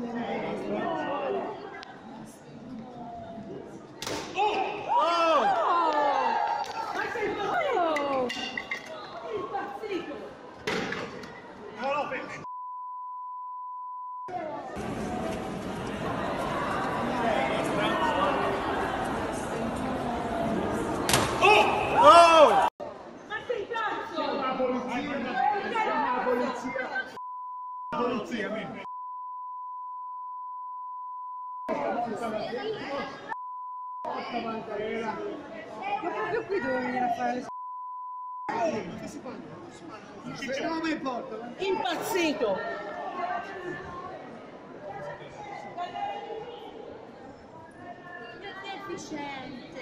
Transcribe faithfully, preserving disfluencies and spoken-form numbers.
Polizia, mi. Ma proprio qui dove venire a fare le impazzito! Che deficiente!